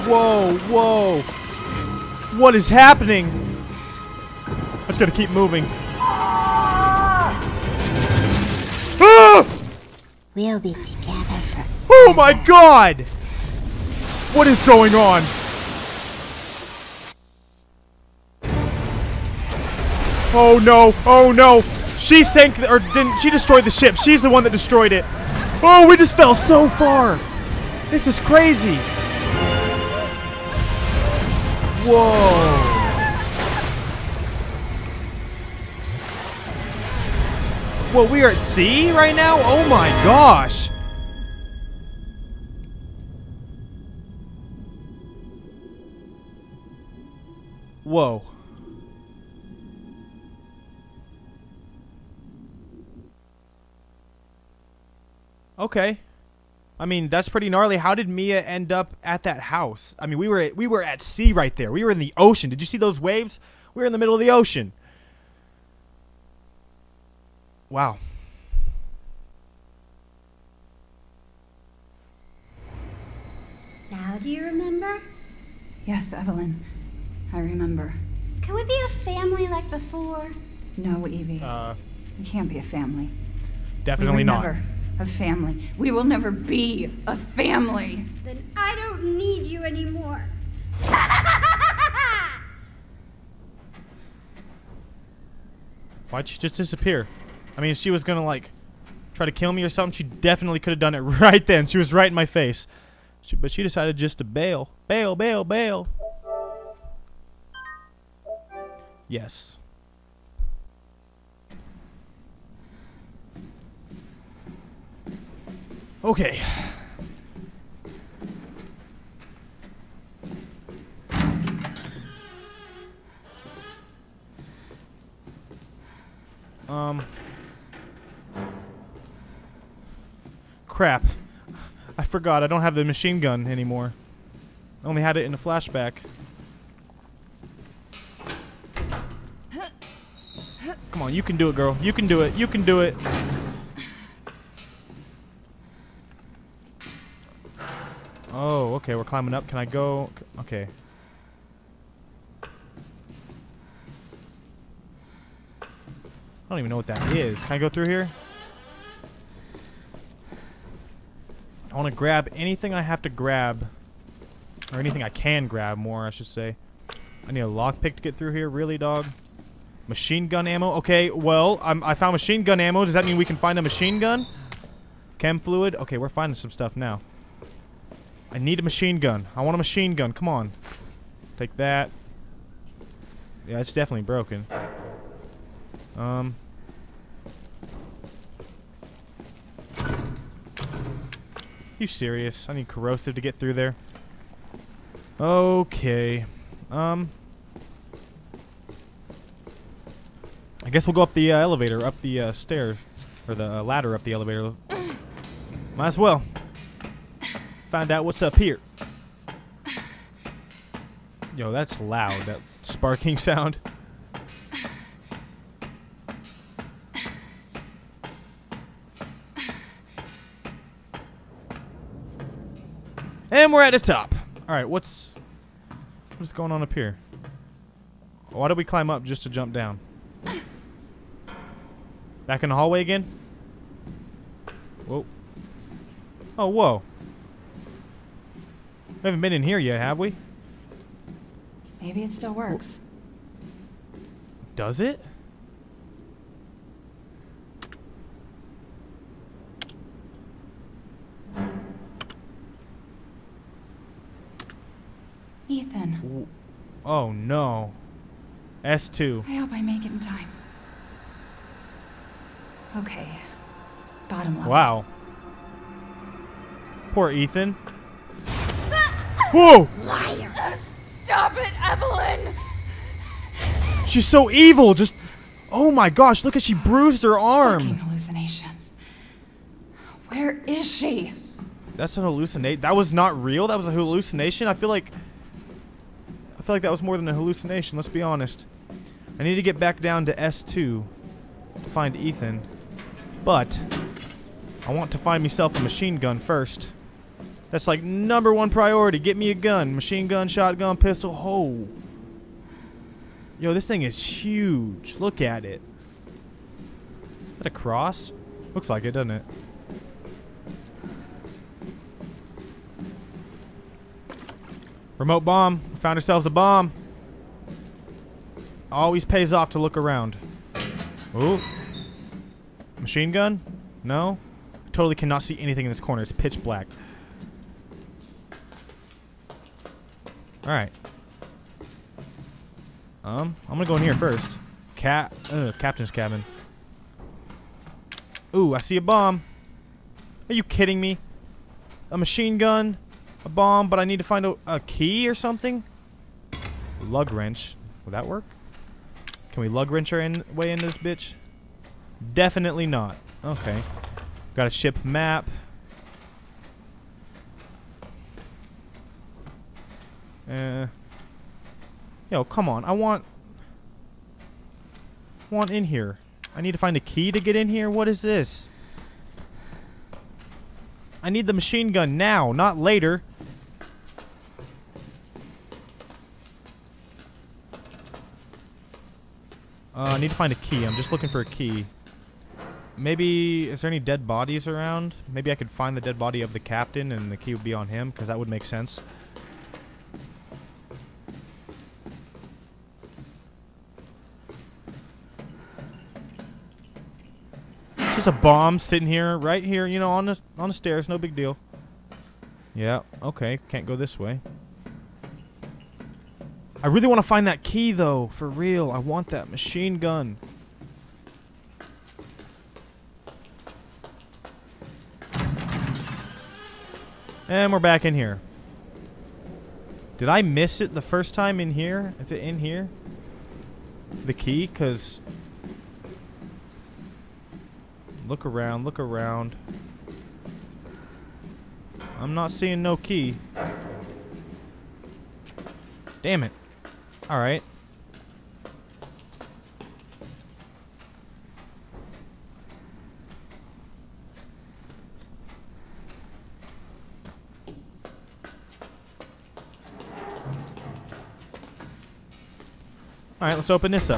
Whoa, whoa. What is happening? I just gotta keep moving. Ah! We'll be together forever. Oh my god! What is going on? Oh no, oh no! She sank, or didn't, she destroyed the ship. She's the one that destroyed it. Oh, we just fell so far! This is crazy! Whoa! Well, we are at sea right now? Oh my gosh! Whoa. Okay. I mean, that's pretty gnarly. How did Mia end up at that house? I mean, we were at sea right there. We were in the ocean. Did you see those waves? We were in the middle of the ocean. Wow. Now do you remember? Yes, Evelyn. I remember. Can we be a family like before? No, Evie. We can't be a family. Definitely not. Never a family. We will never be a family. Then I don't need you anymore. Why'd she just disappear? I mean, if she was gonna, like, try to kill me or something, she definitely could have done it right then. She was right in my face. But she decided just to bail. Bail, bail, bail. Yes. Okay. Crap. I forgot. I don't have the machine gun anymore. I only had it in a flashback. Come on, you can do it, girl. You can do it. You can do it. Oh, okay. We're climbing up. Can I go? Okay. I don't even know what that is. Can I go through here? I want to grab anything I have to grab. Or anything I can grab more, I should say. I need a lockpick to get through here. Really, dog? Machine gun ammo? Okay, well, I found machine gun ammo. Does that mean we can find a machine gun? Chem fluid? Okay, we're finding some stuff now. I need a machine gun. I want a machine gun. Come on. Take that. Yeah, it's definitely broken. You serious? I need corrosive to get through there. Okay. I guess we'll go up the elevator, up the stairs, or the ladder up the elevator. Might as well. Find out what's up here. Yo, that's loud, that sparking sound. And we're at the top. Alright, what's going on up here? Why did we climb up just to jump down? Back in the hallway again? Whoa. Oh, whoa. We haven't been in here yet, have we? Maybe it still works. Does it? Ethan. Oh no. S2. I hope I make it in time. Okay. Bottom level. Wow. Poor Ethan. Whoa! Liar! Stop it, Evelyn! She's so evil. Just. Oh my gosh! Look at she bruised her arm. Fucking hallucinations. Where is she? That's an hallucinate. That was not real. That was a hallucination. I feel like that was more than a hallucination. Let's be honest. I need to get back down to S2 to find Ethan, but I want to find myself a machine gun first. That's like #1 priority. Get me a gun. Machine gun, shotgun, pistol. Oh. Yo, this thing is huge. Look at it. Is that a cross? Looks like it, doesn't it? Remote bomb. Found ourselves a bomb. Always pays off to look around. Ooh. Machine gun? No. Totally cannot see anything in this corner. It's pitch black. Alright. I'm gonna go in here first. Captain's cabin. Ooh, I see a bomb. Are you kidding me? A machine gun, a bomb, but I need to find a key or something? Lug wrench. Would that work? Can we lug wrench our way into this bitch? Definitely not. Okay. Got a ship map. Yo, come on. I want in here. I need to find a key to get in here. What is this? I need the machine gun now, not later. I need to find a key. I'm just looking for a key. Maybe, is there any dead bodies around? Maybe I could find the dead body of the captain and the key would be on him, because that would make sense. Just a bomb sitting here, right here, you know, on the stairs, no big deal. Yeah, okay, can't go this way. I really want to find that key, though, for real. I want that machine gun. And we're back in here. Did I miss it the first time in here? Is it in here? The key? Because... Look around, look around. I'm not seeing no key. Damn it. Alright. Alright, let's open this up.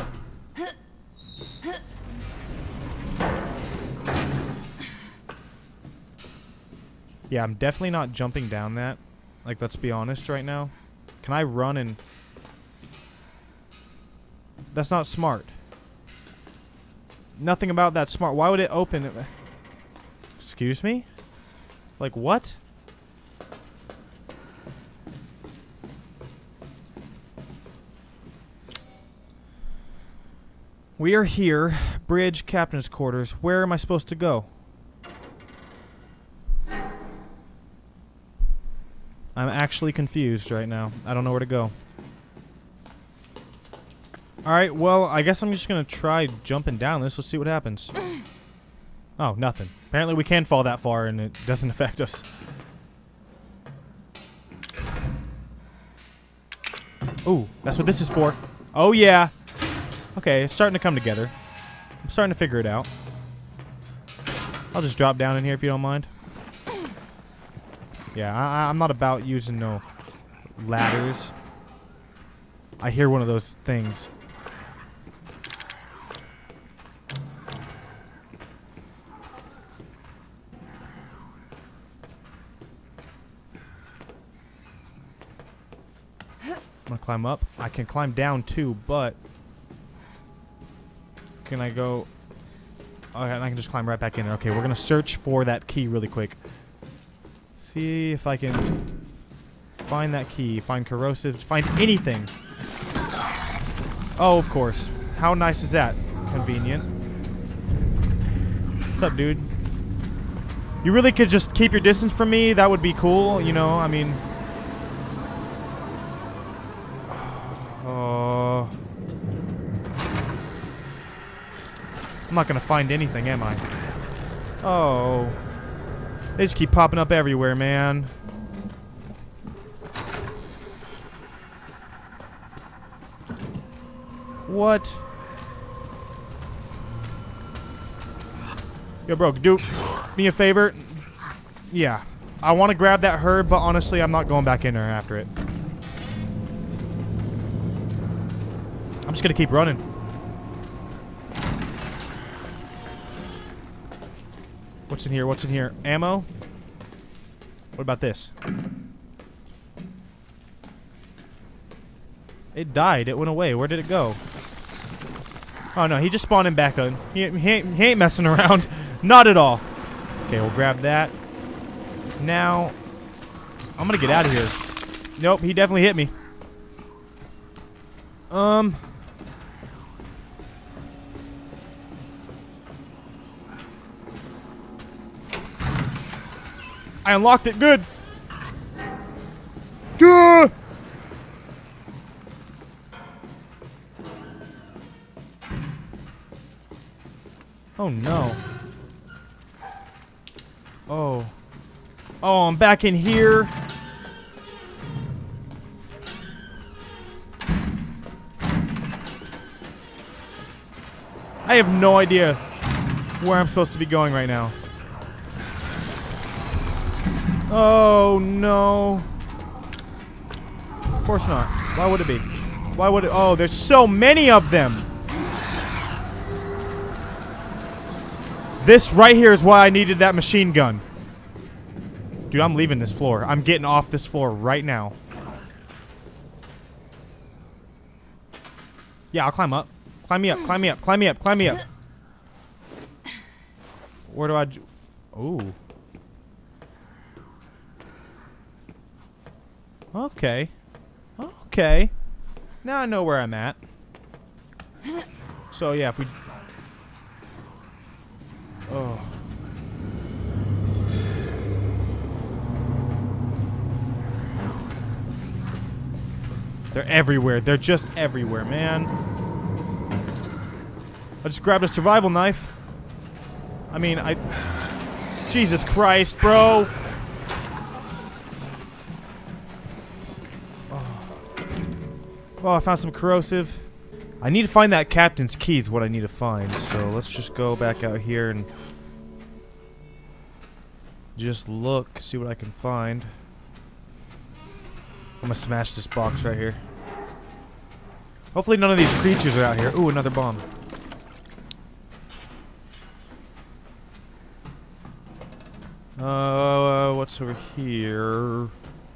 Yeah, I'm definitely not jumping down that. Like, let's be honest right now. Can I run and... That's not smart. Nothing about that smart. Why would it open it? Excuse me? Like, what? We are here. Bridge, captain's quarters. Where am I supposed to go? I'm actually confused right now. I don't know where to go. Alright, well, I guess I'm just gonna try jumping down this. Let's see what happens. Oh, nothing. Apparently we can fall that far and it doesn't affect us. Ooh, that's what this is for. Oh, yeah. Okay, it's starting to come together. I'm starting to figure it out. I'll just drop down in here if you don't mind. Yeah, I'm not about using no ladders. I hear one of those things. I'm gonna climb up. I can climb down too, but can I go? Okay, and I can just climb right back in there. Okay, we're gonna search for that key really quick. See if I can find that key, find corrosive, find anything. Oh, of course. How nice is that? Convenient. What's up, dude? You really could just keep your distance from me. That would be cool, you know, I mean. Oh. I'm not gonna find anything, am I? Oh. They just keep popping up everywhere, man. What? Yo, bro, do me a favor. Yeah. I want to grab that herb, but honestly, I'm not going back in there after it. I'm just gonna keep running. What's in here? What's in here? Ammo? What about this? It died. It went away. Where did it go? Oh no, he just spawned him back on. He ain't messing around. Not at all. Okay, we'll grab that. Now, I'm gonna get out of here. Nope, he definitely hit me. I unlocked it. Good. Gah! Oh no. Oh. Oh, I'm back in here. I have no idea where I'm supposed to be going right now. Oh no. Of course not. Why would it be? Why would it? Oh, there's so many of them. This right here is why I needed that machine gun. Dude, I'm leaving this floor. I'm getting off this floor right now. Yeah, I'll climb up. Climb me up, climb me up, climb me up, climb me up. Where do I... Ooh. Okay. Okay. Now I know where I'm at. So, yeah, if we... Oh. They're everywhere. They're just everywhere, man. I just grabbed a survival knife. I mean, Jesus Christ, bro. Oh, I found some corrosive. I need to find that captain's key is what I need to find. So let's just go back out here and just look, see what I can find. I'm gonna smash this box right here. Hopefully none of these creatures are out here. Ooh, another bomb. What's over here?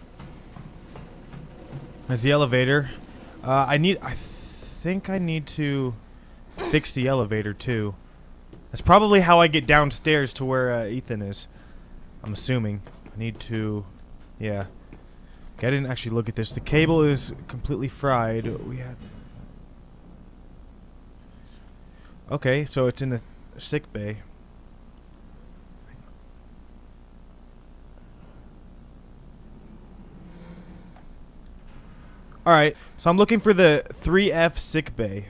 There's the elevator. I think I need to fix the elevator too. That's probably how I get downstairs to where Ethan is. I'm assuming. I need to... Yeah. Okay, I didn't actually look at this. The cable is completely fried. We had... Okay, so it's in the sick bay. Alright, so I'm looking for the 3F sick bay.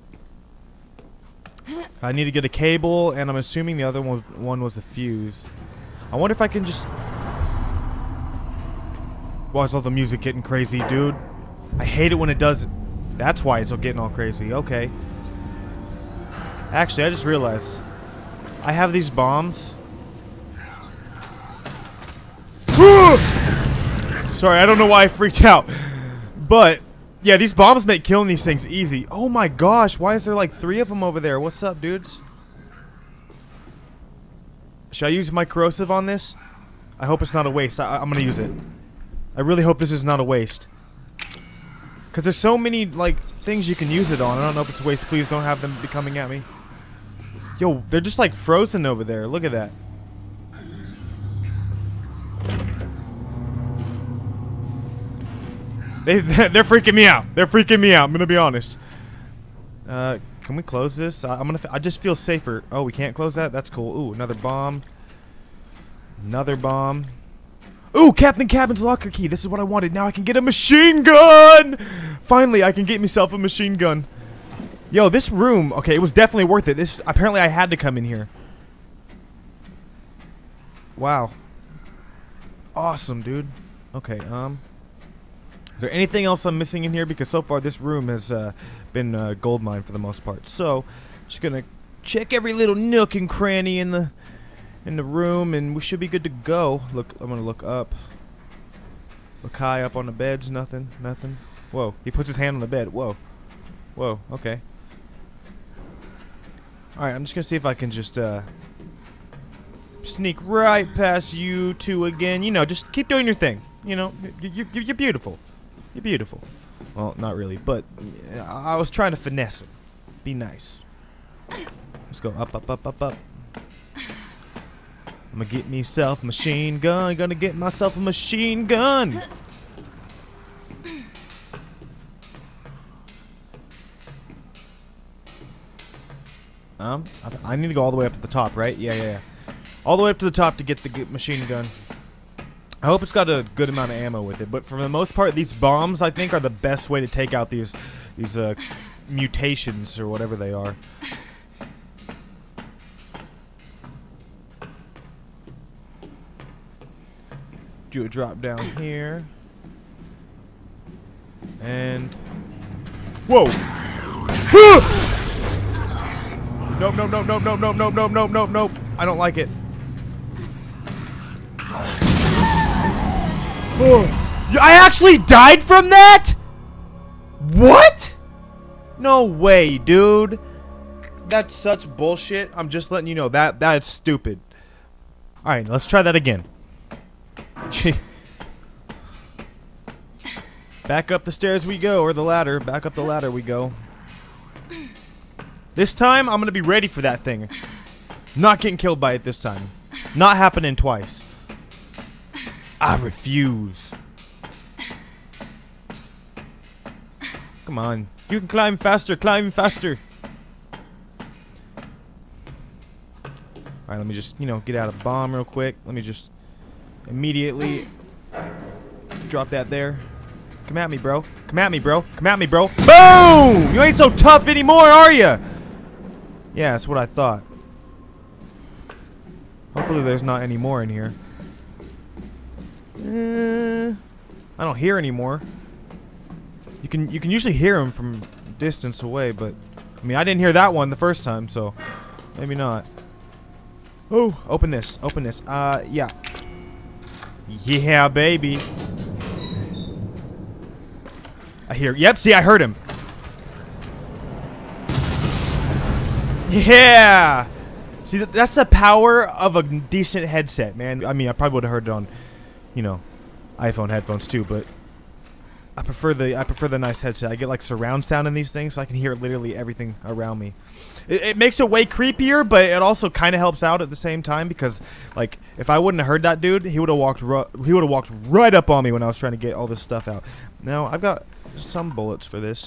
I need to get a cable, and I'm assuming the other one was a fuse. I wonder if I can just... Why is all the music getting crazy, dude? I hate it when it does it. That's why it's getting all crazy. Okay. Actually, I just realized. I have these bombs. Sorry, I don't know why I freaked out. But, yeah, these bombs make killing these things easy. Oh my gosh, why is there like 3 of them over there? What's up, dudes? Should I use my corrosive on this? I hope it's not a waste. I'm gonna use it. I really hope this is not a waste. Because there's so many, like, things you can use it on. I don't know if it's a waste. Please don't have them be coming at me. Yo, they're just, like, frozen over there. Look at that. They're freaking me out. They're freaking me out. I'm gonna be honest. Can we close this? I just feel safer. Oh, we can't close that? That's cool. Ooh, another bomb. Another bomb. Ooh, Captain Cabin's locker key. This is what I wanted. Now I can get a machine gun! Finally, I can get myself a machine gun. Yo, this room, okay, it was definitely worth it. This, apparently I had to come in here. Wow. Awesome, dude. Okay, is there anything else I'm missing in here? Because so far this room has been a gold mine for the most part. So, just gonna check every little nook and cranny in in the room, and we should be good to go. Look, I'm gonna look up. Look high up on the beds. Nothing. Nothing. Whoa. He puts his hand on the bed. Whoa. Whoa. Okay. All right. I'm just gonna see if I can just sneak right past you two again. You know, just keep doing your thing. You know, you're beautiful. You're beautiful. Well, not really, but I was trying to finesse him. Be nice. Let's go up, up, up, up, up. I'm gonna get myself a machine gun. Gonna get myself a machine gun. I need to go all the way up to the top, right? Yeah. All the way up to the top to get the machine gun. I hope it's got a good amount of ammo with it, but for the most part, these bombs, I think, are the best way to take out these mutations or whatever they are. Do a drop down here. And... Whoa! Nope, nope, nope, nope, nope, nope, nope, nope, nope, nope, nope. I don't like it. I actually died from that? What? No way, dude. That's such bullshit. I'm just letting you know that's stupid. Alright, let's try that again. Back up the stairs we go, or the ladder. Back up the ladder we go. This time, I'm gonna be ready for that thing. Not getting killed by it this time. Not happening twice. I refuse. Come on. You can climb faster, climb faster. Alright, let me just, get out a bomb real quick. Let me just immediately drop that there. Come at me, bro. Come at me, bro. Come at me, bro. Boom! You ain't so tough anymore, are ya? Yeah, that's what I thought. Hopefully there's not any more in here. I don't hear any more. You can usually hear them from distance away, but I mean I didn't hear that one the first time, so maybe not. Oh, open this. Open this. Yeah. Yeah, baby. I hear. Yep, see, I heard him. Yeah. See, that's the power of a decent headset, man. I mean, I probably would have heard it on, iPhone headphones too, but I prefer the nice headset. I get like surround sound in these things, so I can hear literally everything around me. It makes it way creepier, but it also kind of helps out at the same time because, like, if I wouldn't have heard that dude, he would have walked right up on me when I was trying to get all this stuff out. Now I've got some bullets for this.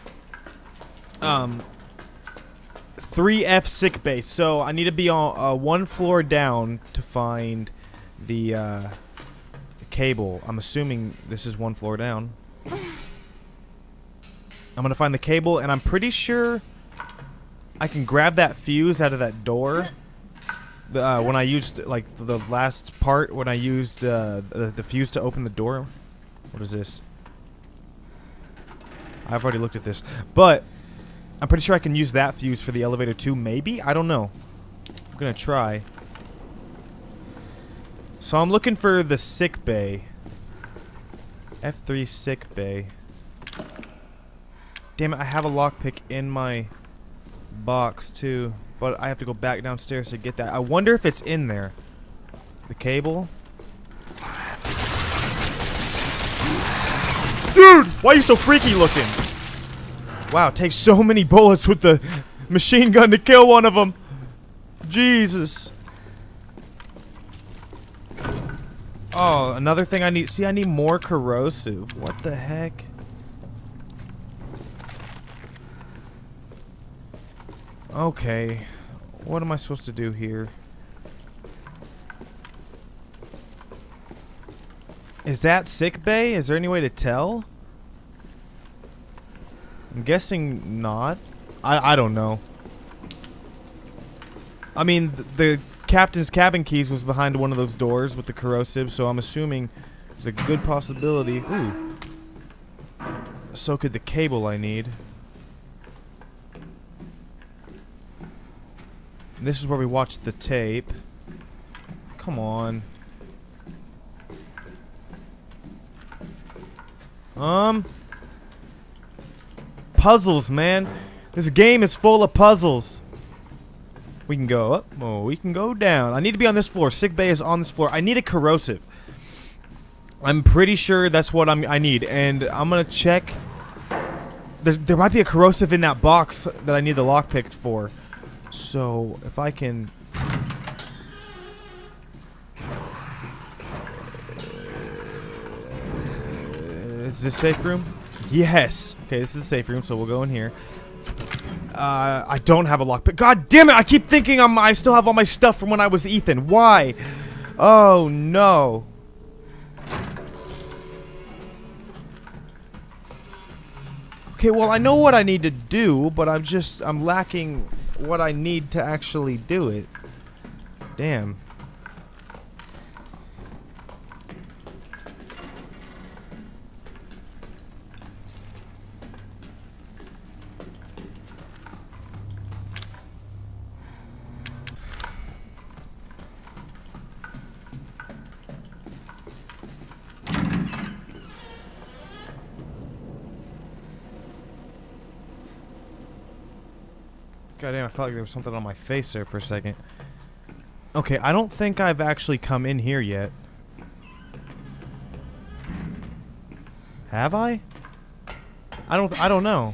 3F sick base. So I need to be on one floor down to find the cable. I'm assuming this is one floor down. I'm gonna find the cable, and I'm pretty sure I can grab that fuse out of that door. When I used like the last part, when I used the fuse to open the door. What is this? I've already looked at this, but I'm pretty sure I can use that fuse for the elevator too. Maybe? I don't know. I'm gonna try. So I'm looking for the sick bay. F3 sick bay. Damn it, I have a lockpick in my box too, but I have to go back downstairs to get that. I wonder if it's in there. The cable. Dude, why are you so freaky looking? Wow, it takes so many bullets with the machine gun to kill one of them. Jesus. Oh, another thing I need. See, I need more corrosive. What the heck? Okay. What am I supposed to do here? Is that sick bay? Is there any way to tell? I'm guessing not. I don't know. I mean, the captain's cabin keys was behind one of those doors with the corrosive, so I'm assuming there's a good possibility. Ooh. So could the cable I need. And this is where we watched the tape. Come on. Puzzles, man. This game is full of puzzles. We can go up. Oh, we can go down. I need to be on this floor. Sick bay is on this floor. I need a corrosive. I'm pretty sure that's what I need. And I'm going to check. There might be a corrosive in that box that I need the lockpick for. So, if I can... Is this safe room? Yes. Okay, this is a safe room, so we'll go in here. I don't have a lockpick. God damn it! I keep thinking I still have all my stuff from when I was Ethan. Why? Oh no. Okay, well I know what I need to do, but I'm lacking what I need to actually do it. Damn. Goddamn, I felt like there was something on my face there for a second. Okay, I don't think I've actually come in here yet. Have I? I don't know.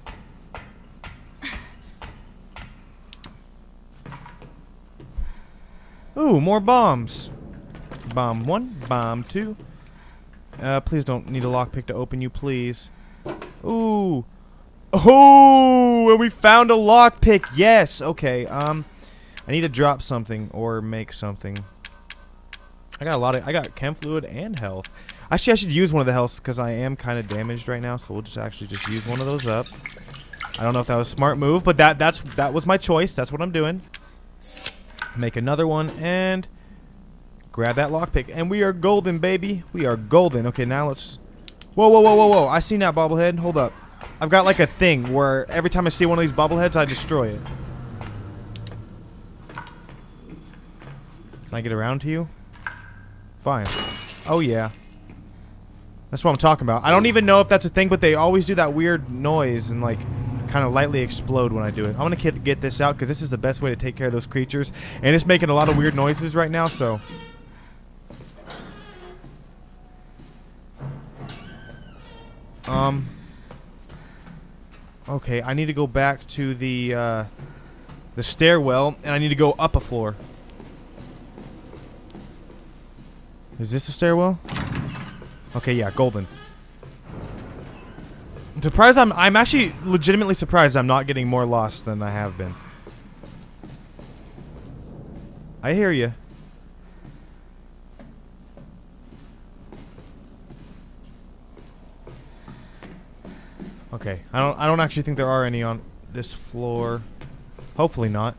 Ooh, more bombs. Bomb 1, bomb 2. Please don't need a lockpick to open you, please. Ooh. Oh, and we found a lockpick. Yes. Okay. I need to drop something or make something. I got chem fluid and health. Actually, I should use one of the healths because I am kind of damaged right now. So we'll just use one of those up. I don't know if that was a smart move, but that was my choice. That's what I'm doing. Make another one and grab that lockpick, and we are golden, baby. We are golden. Okay, now let's. Whoa, whoa, whoa, whoa, whoa! I seen that bobblehead. Hold up. I've got like a thing where every time I see one of these bobbleheads, I destroy it. Can I get around to you? Fine. Oh yeah. That's what I'm talking about. I don't even know if that's a thing, but they always do that weird noise and like kind of lightly explode when I do it. I'm gonna get this out because this is the best way to take care of those creatures, and it's making a lot of weird noises right now. So. Okay, I need to go back to the stairwell, and I need to go up a floor. Is this the stairwell? Okay, yeah, golden. I'm surprised I'm actually legitimately surprised I'm not getting more lost than I have been. I hear you. Okay, I don't actually think there are any on this floor. Hopefully not.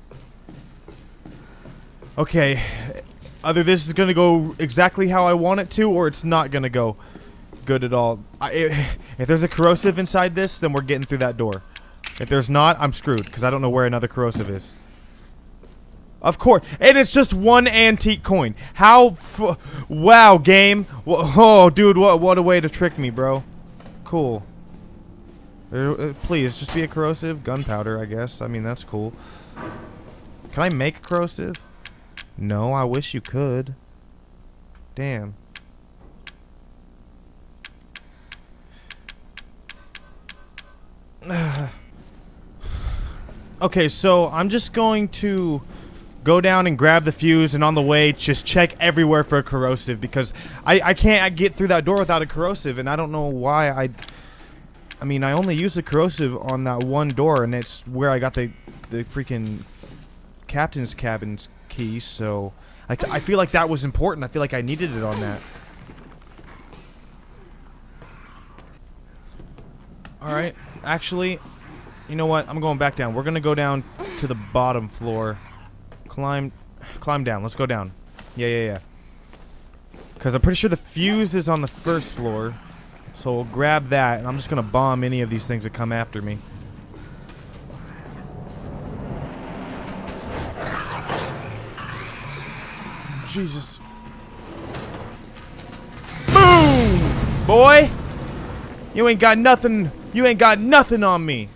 Okay, either this is gonna go exactly how I want it to, or it's not gonna go good at all. If there's a corrosive inside this, then we're getting through that door. If there's not, I'm screwed because I don't know where another corrosive is. Of course, and it's just one antique coin. How? Wow, game. Oh, dude, what a way to trick me, bro. Cool. Please, just be a corrosive. Gunpowder, I guess. I mean, that's cool. Can I make a corrosive? No, I wish you could. Damn. Okay, so I'm just going to go down and grab the fuse, and on the way, just check everywhere for a corrosive, because I can't get through that door without a corrosive, and I don't know why I mean, I only used the corrosive on that one door, and it's where I got the freaking captain's cabin's key, so I feel like that was important. I feel like I needed it on that. Alright, actually, you know what? I'm going back down. We're going to go down to the bottom floor. Climb down. Let's go down. Yeah. Because I'm pretty sure the fuse is on the first floor. So we'll grab that, and I'm just going to bomb any of these things that come after me. Jesus. Boom! Boy! You ain't got nothing. You ain't got nothing on me.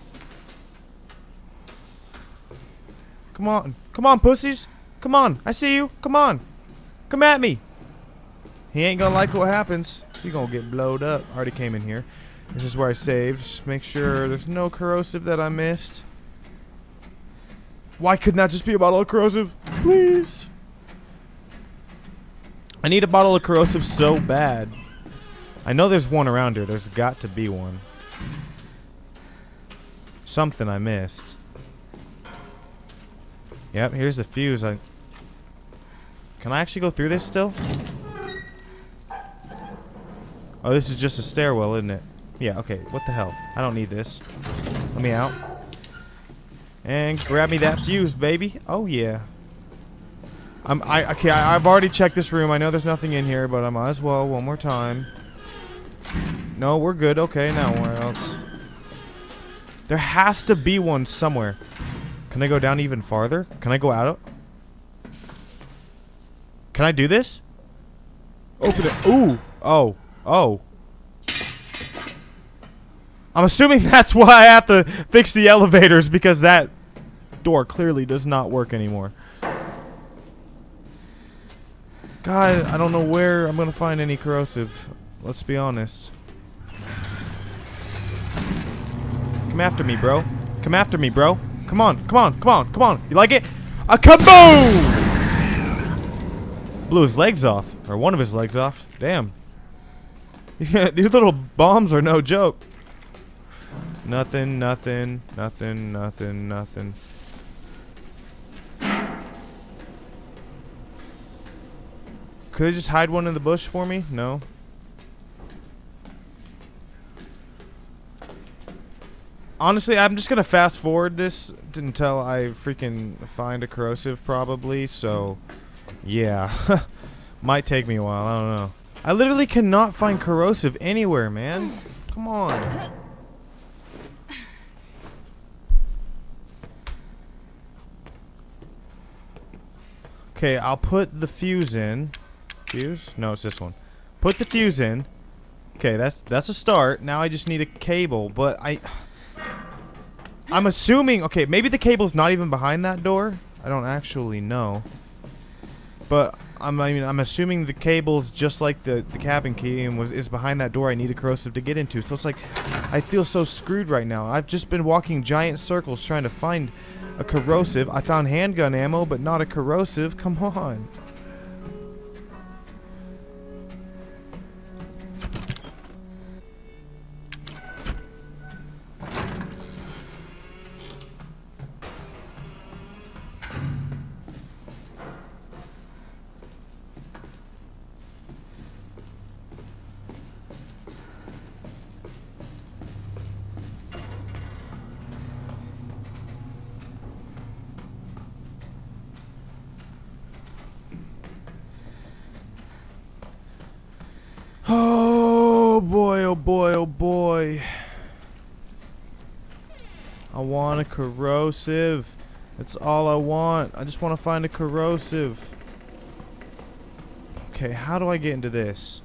Come on. Come on, pussies. Come on. I see you. Come on. Come at me. He ain't gonna like what happens. He gonna get blowed up. Already came in here. This is where I saved. Just make sure there's no corrosive that I missed. Why couldn't that just be a bottle of corrosive? Please. I need a bottle of corrosive so bad. I know there's one around here. There's got to be one. Something I missed. Yep, here's the fuse. Can I actually go through this still? Oh, this is just a stairwell, isn't it? Yeah, okay. What the hell? I don't need this. Let me out. And grab me that fuse, baby. Oh, yeah. Okay, I've already checked this room. I know there's nothing in here, but I might as well one more time. No, we're good. Okay, now where else? There has to be one somewhere. Can I go down even farther? Can I go out? Can I do this? Open it. Ooh. Oh. Oh. I'm assuming that's why I have to fix the elevators, because that door clearly does not work anymore. God, I don't know where I'm going to find any corrosive. Let's be honest. Come after me, bro. Come after me, bro. Come on, come on, come on, come on. You like it? A kaboom! Blew his legs off. Or one of his legs off. Damn. These little bombs are no joke. Nothing, nothing, nothing, nothing, nothing. Could I just hide one in the bush for me? No. Honestly, I'm just gonna fast forward this until I freaking find a corrosive, probably. So, yeah. Might take me a while. I don't know. I literally cannot find corrosive anywhere, man. Come on. Okay, I'll put the fuse in. Fuse? No, it's this one. Put the fuse in. Okay, that's a start. Now I just need a cable, but I'm assuming, okay, maybe the cable's not even behind that door. I don't actually know. But I'm assuming the cable's just like the cabin key and is behind that door I need a corrosive to get into. So it's like I feel so screwed right now. I've just been walking giant circles trying to find a corrosive. I found handgun ammo, but not a corrosive. Come on. Oh boy, oh boy, oh boy. I want a corrosive. That's all I want. I just want to find a corrosive. Okay, how do I get into this?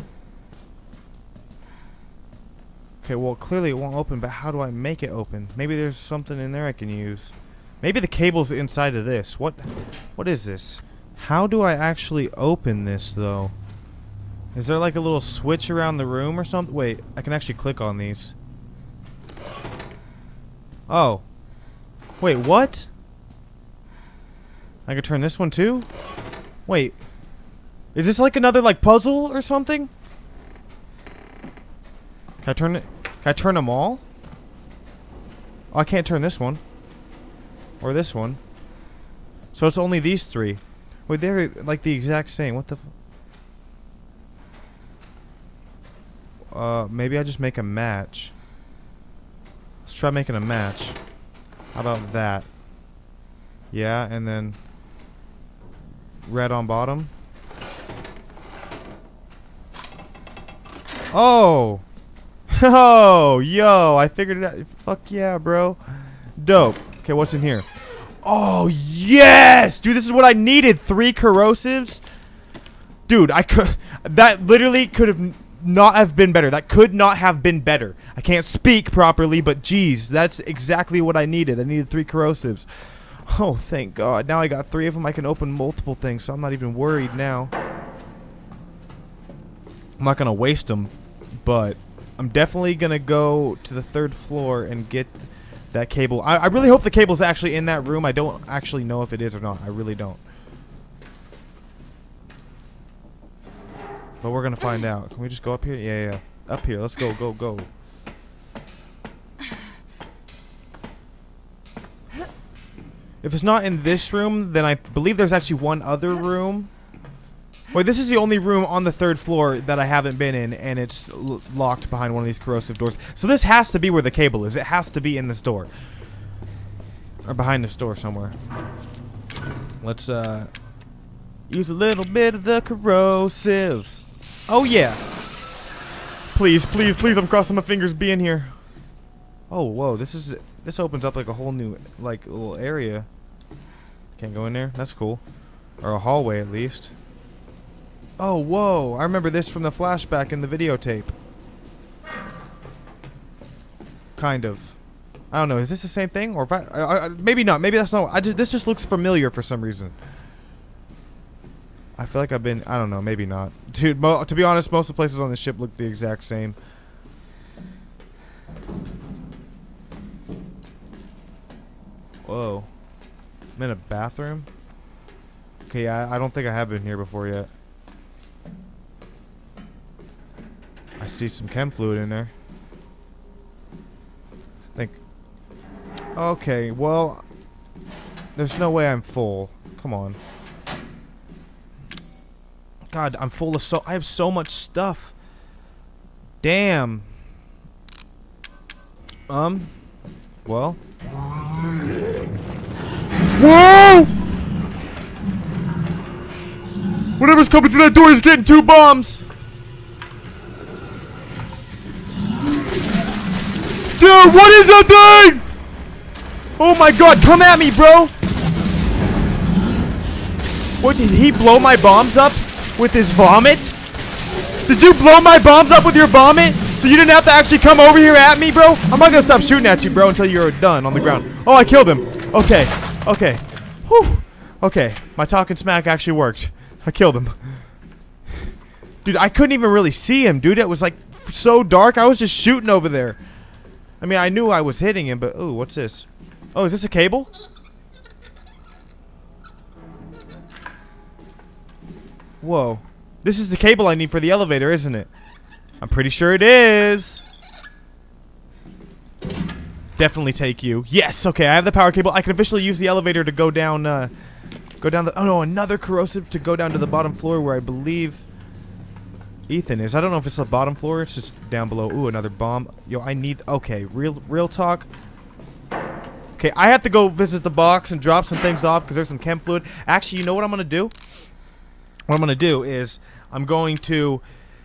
Okay, well, clearly it won't open, but how do I make it open? Maybe there's something in there I can use. Maybe the cable's inside of this. What is this? How do I actually open this, though? Is there like a little switch around the room or something? Wait, I can actually click on these. Oh. Wait, what? I can turn this one too? Wait. Is this like another like puzzle or something? Can I turn it? Can I turn them all? Oh, I can't turn this one. Or this one. So it's only these three. Wait, they're like the exact same. What the maybe I just make a match. Let's try making a match. How about that? Yeah, and then red on bottom. Oh! Oh, yo, I figured it out. Fuck yeah, bro. Dope. Okay, what's in here? Oh, yes! Dude, this is what I needed. 3 corrosives. Dude, that literally could have not have been better. That could not have been better. I can't speak properly, but geez, that's exactly what I needed. I needed 3 corrosives. Oh, thank God. Now I got 3 of them. I can open multiple things, so I'm not even worried now. I'm not going to waste them, but I'm definitely going to go to the 3rd floor and get that cable. I really hope the cable's actually in that room. I don't actually know if it is or not. I really don't. But we're going to find out. Can we just go up here? Yeah, yeah. Up here. Let's go, go, go. If it's not in this room, then I believe there's actually one other room. Wait, this is the only room on the 3rd floor that I haven't been in, and it's locked behind one of these corrosive doors. So this has to be where the cable is. It has to be in this door. Or behind this door somewhere. Let's use a little bit of the corrosive. Oh, yeah. Please, please, please, I'm crossing my fingers being here. Oh, whoa, this opens up like a whole new, like, little area. Can't go in there? That's cool. Or a hallway, at least. Oh, whoa. I remember this from the flashback in the videotape. Kind of. I don't know. Is this the same thing? Or if maybe not. Maybe that's not. This just looks familiar for some reason. I feel like I've been... I don't know. Maybe not. Dude, to be honest, most of the places on the ship look the exact same. Whoa. I'm in a bathroom? Okay, I don't think I have been here before yet. I see some chem fluid in there. I think... Okay, well... There's no way I'm full. Come on. God, I'm full of I have so much stuff. Damn. Well... Whoa! Whatever's coming through that door is getting 2 bombs! Dude, what is that thing? Oh my God, come at me, bro! What, did he blow my bombs up with his vomit? Did you blow my bombs up with your vomit? So you didn't have to actually come over here at me, bro? I'm not gonna stop shooting at you, bro, until you're done on the ground. Oh, I killed him. Okay, okay. Whew. Okay, my talking smack actually worked. I killed him. Dude, I couldn't even really see him, dude. It was like so dark. I was just shooting over there. I mean, I knew I was hitting him, but... Ooh, what's this? Oh, is this a cable? Whoa. This is the cable I need for the elevator, isn't it? I'm pretty sure it is. Definitely take you. Yes, okay, I have the power cable. I can officially use the elevator to go down, the... Oh, no, another corrosive to go down to the bottom floor where I believe... Ethan is. I don't know if it's the bottom floor. It's just down below. Ooh, another bomb. Yo, I need... Okay, real talk. Okay, I have to go visit the box and drop some things off because there's some chem fluid. Actually, you know what I'm going to do? What I'm going to do is I'm going to...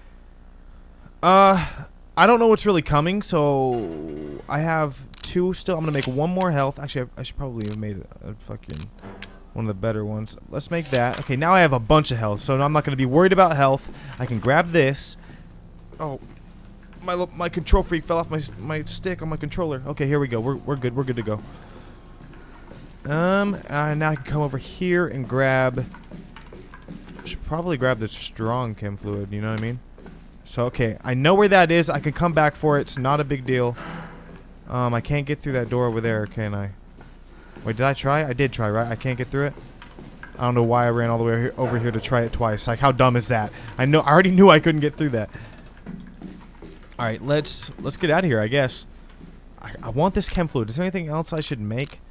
I don't know what's really coming, so... I have 2 still. I'm going to make 1 more health. Actually, I should probably have made a fucking... one of the better ones. Let's make that. Okay, now I have a bunch of health, so I'm not going to be worried about health. I can grab this. Oh, my control freak fell off my stick on my controller. Okay, here we go. We're good. We're good to go. Now I can come over here and grab... I should probably grab the strong chem fluid, you know what I mean? So, okay, I know where that is. I can come back for it. It's not a big deal. I can't get through that door over there, can I? Wait, did I try? I did try, right? I can't get through it? I don't know why I ran all the way over here to try it twice. Like, how dumb is that? I already knew I couldn't get through that. Alright, let's get out of here, I guess. I want this chem fluid. Is there anything else I should make?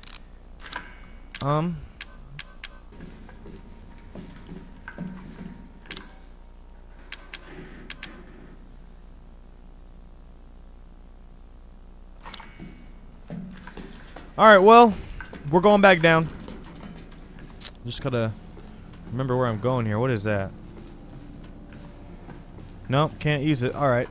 Alright, well... We're going back down. Just gotta remember where I'm going here. What is that? Nope, can't use it. Alright.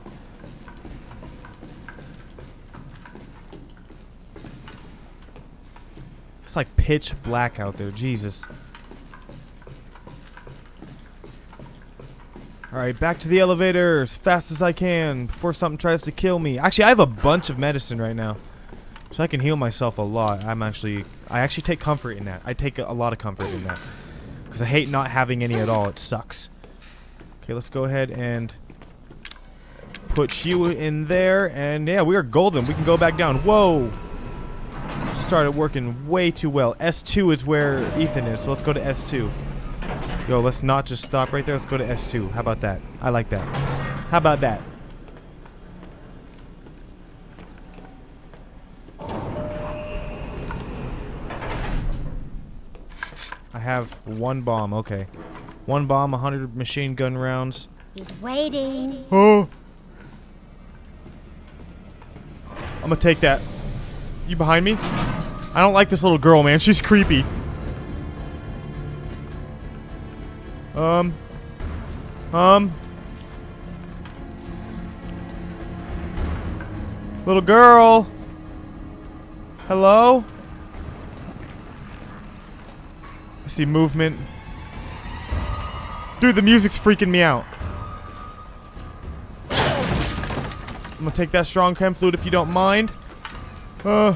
It's like pitch black out there. Jesus. Alright, back to the elevator as fast as I can before something tries to kill me. Actually, I have a bunch of medicine right now. So I can heal myself a lot. I actually take comfort in that. I take a lot of comfort in that. Because I hate not having any at all. It sucks. Okay, let's go ahead and put you in there. And yeah, we are golden. We can go back down. Whoa! Started working way too well. S2 is where Ethan is, so let's go to S2. Yo, let's not just stop right there. Let's go to S2. How about that? I like that. How about that? I have one bomb. Okay. One bomb, 100 machine gun rounds. He's waiting. Oh! I'm gonna take that. You behind me? I don't like this little girl, man. She's creepy. Little girl. Hello? I see movement. Dude, the music's freaking me out. I'm gonna take that strong chem fluid if you don't mind. Dude,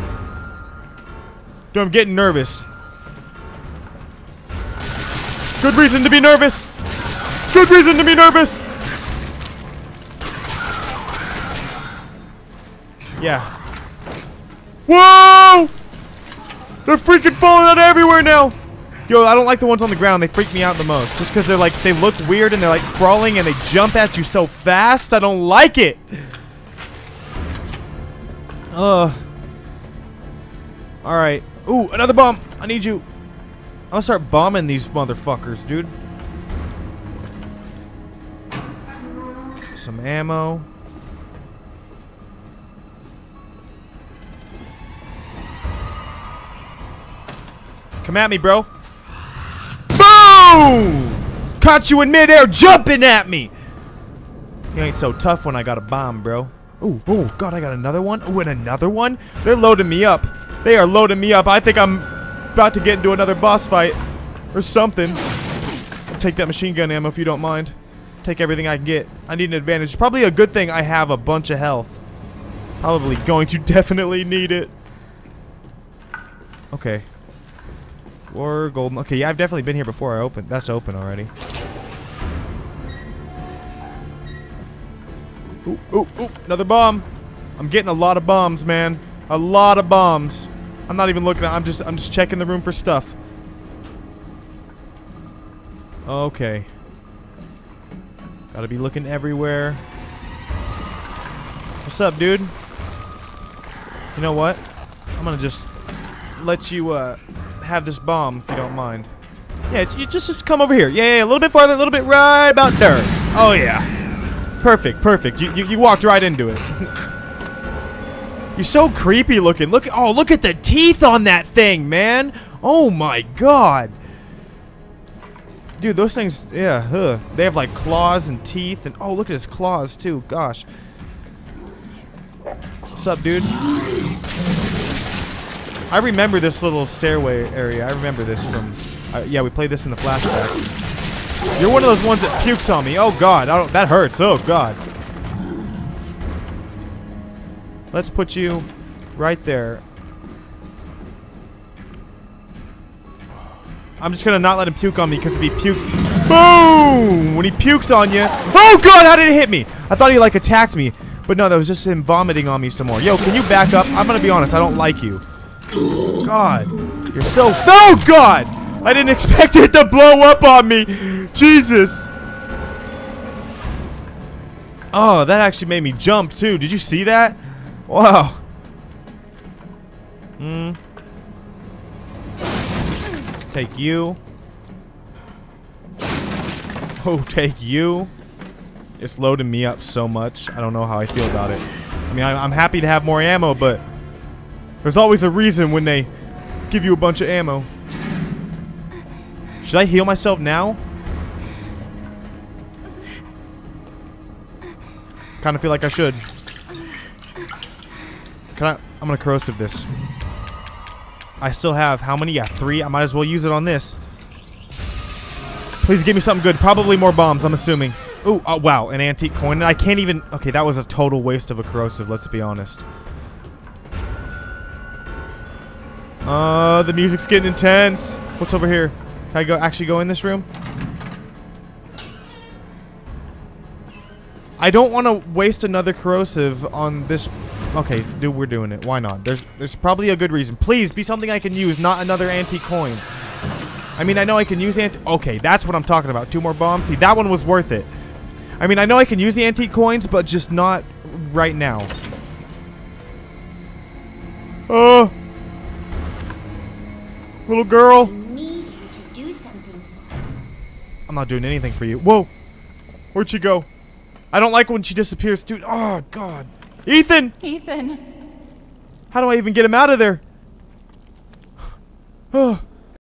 I'm getting nervous. Good reason to be nervous. Good reason to be nervous. Yeah. Whoa! They're freaking falling out everywhere now. Yo, I don't like the ones on the ground. They freak me out the most. Just because they're like, they look weird and they're like crawling and they jump at you so fast. I don't like it. Alright. Ooh, another bomb. I need you. I'm gonna start bombing these motherfuckers, dude. Some ammo. Come at me, bro. Boom! Caught you in midair jumping at me. You ain't so tough when I got a bomb, bro. Ooh, oh, God, I got another one. Ooh, and another one? They're loading me up. They are loading me up. I think I'm about to get into another boss fight or something. I'll take that machine gun ammo if you don't mind. Take everything I can get. I need an advantage. Probably a good thing I have a bunch of health. Probably going to definitely need it. Okay. Or golden. Okay, yeah, I've definitely been here before I opened. That's open already. Ooh, ooh, ooh. Another bomb. I'm getting a lot of bombs, man. A lot of bombs. I'm not even looking at. I'm just checking the room for stuff. Okay. Gotta be looking everywhere. What's up, dude? You know what? I'm gonna just let you have this bomb if you don't mind. Yeah, you just come over here. Yeah, a little bit farther, a little bit right about there. Oh yeah. Perfect, perfect. You walked right into it. You're so creepy looking. Look at the teeth on that thing, man. Oh my God. Dude, those things, yeah, they have like claws and teeth and oh, look at his claws too. Gosh. What's up, dude? I remember this little stairway area. I remember this from yeah, we played this in the flashback. You're one of those ones that pukes on me. Oh God, that hurts. Oh God. Let's put you right there. I'm just gonna not let him puke on me because if he pukes, boom! When he pukes on you, oh God, how did it hit me? I thought he like attacked me, but no, that was just him vomiting on me some more. Yo, can you back up? I'm gonna be honest, I don't like you. God, you're so, oh God! I didn't expect it to blow up on me. Jesus. Oh, that actually made me jump too. Did you see that? Wow. Take you. Oh, take you. It's loading me up so much. I don't know how I feel about it. I mean, I'm happy to have more ammo, but there's always a reason when they give you a bunch of ammo. Should I heal myself now? Kind of feel like I should. I'm gonna corrosive this. I still have how many? Yeah, 3. I might as well use it on this. Please give me something good. Probably more bombs, I'm assuming. Ooh, wow, an antique coin. I can't even... Okay, that was a total waste of a corrosive, let's be honest. The music's getting intense. What's over here? Can I actually go in this room? I don't want to waste another corrosive on this... Okay, dude, we're doing it. Why not? There's probably a good reason. Please, be something I can use, not another antique coin. I mean, I know I can use Okay, that's what I'm talking about. 2 more bombs. See, that one was worth it. I mean, I know I can use the antique coins, but just not right now. Oh! Little girl! I need you to do something for me. I'm not doing anything for you. Whoa! Where'd she go? I don't like when she disappears, dude. Oh, God. Ethan! Ethan. How do I even get him out of there? Oh.